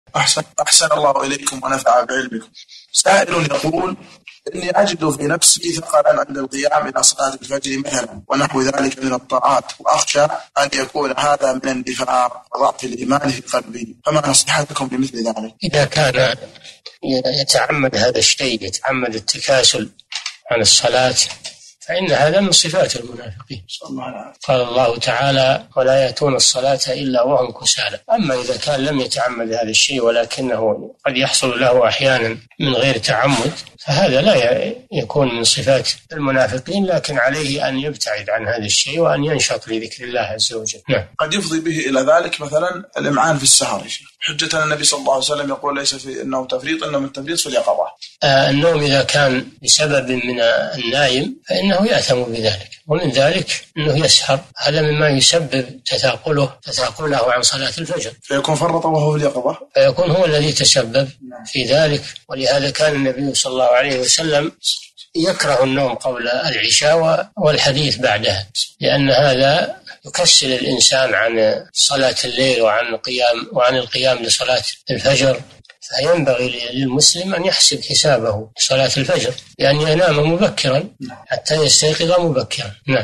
أحسن الله إليكم ونفع بعلمكم. سائل يقول: إني أجد في نفسي ثقلا عند القيام إلى صلاة الفجر مثلا ونحو ذلك من الطاعات، وأخشى أن يكون هذا من النفاق وضعف الإيمان في قلبي، فما نصيحتكم بمثل ذلك؟ إذا كان يتعمد هذا الشيء، يتعمد التكاسل عن الصلاة، فإن هذا من صفات المنافقين. قال الله تعالى: ولا يأتون الصلاة إلا وهم كسالى. أما إذا كان لم يتعمد هذا الشيء ولكنه قد يحصل له أحيانا من غير تعمد، فهذا لا يكون من صفات المنافقين، لكن عليه أن يبتعد عن هذا الشيء وأن ينشط لذكر الله عز وجل. نعم. قد يفضي به إلى ذلك مثلا الإمعان في السهر، حجة النبي صلى الله عليه وسلم يقول: ليس في النوم تفريط، إنما التفريط في اليقظة. النوم إذا كان بسبب من النايم فإنه يأثم بذلك، ومن ذلك أنه يسهر، هذا مما يسبب تثاقله عن صلاة الفجر، فيكون فرط وهو في اليقظة، فيكون هو الذي تسبب في ذلك. ولهذا كان النبي صلى الله عليه وسلم يكره النوم قبل العشاء والحديث بعدها، لأن هذا يكسل الإنسان عن صلاة الليل وعن القيام لصلاة الفجر. فينبغي للمسلم أن يحسب حسابه لصلاة الفجر، لأن ينام مبكرا حتى يستيقظ مبكرا. نعم.